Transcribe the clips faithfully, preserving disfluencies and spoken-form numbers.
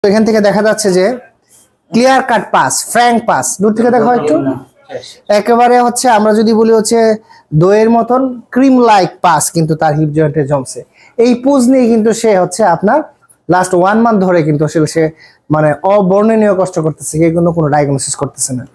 এখান থেকে দেখা যাচ্ছে যে clear cut pass, frank pass. দূর থেকে দেখা হয় একটু একেবারে হচ্ছে আমরা যদি বলি হচ্ছে দইয়ের মতন ক্রিম লাইক পাস, কিন্তু তার হিপ জয়েন্টে জমছে। এই পুজ নিয়ে কিন্তু সে হচ্ছে আপনার লাস্ট ওয়ান মান্থ ধরে কিন্তু সে মানে অবর্ণনীয় কষ্ট করতেছে, কেউ কিন্তু কোনো ডায়াগনোসিস করতেছে না।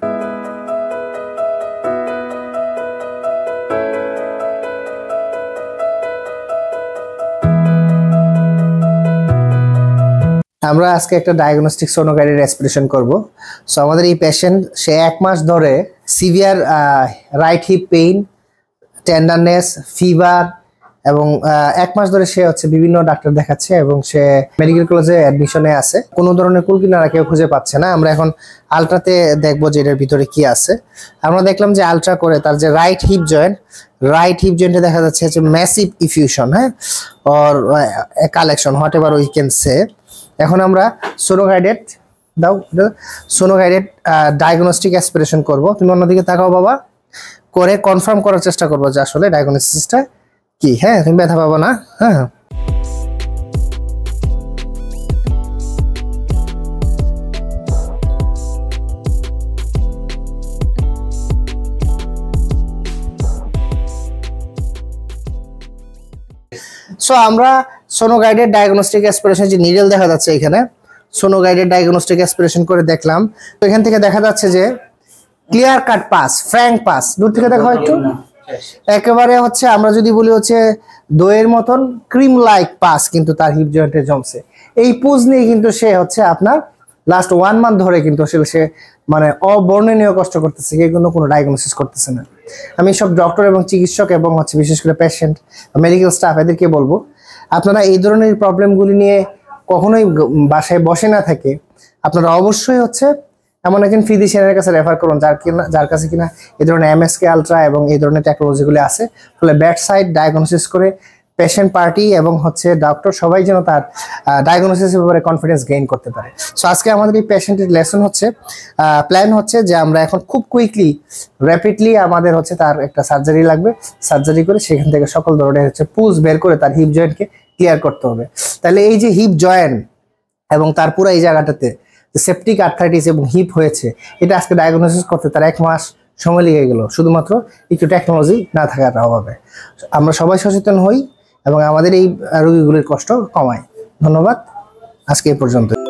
আমরা আজকে একটা ডায়াগনস্টিক সোনোগ্রাফি অ্যাসপিরেশন করব। সো আমাদের এই পেশেন্ট সে এক মাস ধরে severe right hip pain, tenderness, fever এবং এক মাস ধরে সে হচ্ছে বিভিন্ন ডাক্তার দেখাচ্ছে এবং সে মেডিকেল কলেজে অ্যাডমিশনে আছে। কোনো ধরনের কুল কিনারা কেউ খুঁজে পাচ্ছে না। আমরা এখন আলট্রাতে দেখবো যে এটার ভিতরে কি আছে। আমরা দেখলাম যে আলট্রা করে তার যে right hip joint, right hip জয়েন্টে দেখা যাচ্ছে হচ্ছে ম্যাসিভ ইফিউশন, হ্যাঁ, or collection, whatever we can say. এখন আমরা সোনোগাইডেড দাও সোনোগাইডেড ডায়াগনস্টিক অ্যাসপিরেশন করব। তুমি অন্যদিকে তাকাও বাবা, করে কনফার্ম করার চেষ্টা করবো যে আসলে ডায়াগনোসিসটা কি। হ্যাঁ, তুমি ব্যথা পাবো না। হ্যাঁ, সো আমরা সোনোগাইডেড ডায়াগনস্টিক অ্যাসপিরেশন যে নিডল দেখা যাচ্ছে এখানে, সোনোগাইডেড ডায়াগনস্টিক অ্যাসপিরেশন করে দেখলাম। তো এখান থেকে দেখা যাচ্ছে যে clear cut pass, frank pass. দূর থেকে দেখা হয় একটু একেবারে হচ্ছে আমরা যদি বলি হচ্ছে দইয়ের মতন ক্রিম লাইক পাস, কিন্তু তার হিপ জয়েন্টে জমছে। এই পুজ নিয়ে কিন্তু সে হচ্ছে আপনার লাস্ট ওয়ান মান্থ ধরে কিন্তু সে মানে অবর্ণনীয় কষ্ট করতেছে, কেউ কিন্তু কোনো ডায়াগনোসিস করতেছে না। আমি সব ডক্টর এবং চিকিৎসক এবং হচ্ছে বিশেষ করে পেশেন্ট, মেডিকেল স্টাফ এদেরকে বলবো, আপনারা এই ধরনের প্রবলেমগুলি নিয়ে কখনোই বাসায় বসে না থাকে আপনারা অবশ্যই হচ্ছে এমন একজন ফিজিশিয়ানের কাছে রেফার করুন যার কিনা যার কাছে কিনা এই ধরনের এমএসকে আলট্রা এবং এই ধরনের টেকনোলজিগুলি আছে। ফলে বেড সাইড ডায়াগনোসিস করে পেশেন্ট পার্টি এবং হচ্ছে ডক্টর সবাই যেন তার ডায়াগনোসিসের ব্যাপারে কনফিডেন্স গেইন করতে পারে। সো আজকে আমাদের এই পেশেন্টের লেসন হচ্ছে প্ল্যান হচ্ছে যে আমরা এখন খুব কুইকলি র্যাপিডলি আমাদের হচ্ছে তার একটা সার্জারি লাগবে। সার্জারি করে সেখান থেকে সকল ধরনের হচ্ছে পুজ বের করে তার হিপ জয়েন্টকে ক্লিয়ার করতে হবে। তাহলে এই যে হিপ জয়েন্ট এবং তার পুরো এই জায়গাটাতে সেপটিক আর্থ্রাইটিস এবং হিপ হয়েছে, এটা আজকে ডায়াগনোসিস করতে তার এক মাস সময় লেগে গেল, শুধুমাত্র একটু টেকনোলজি না থাকার অভাবে। আমরা সবাই সচেতন হই এবং আমাদের এই রোগীগুলির কষ্ট কমাই। ধন্যবাদ, আজকে এই পর্যন্ত।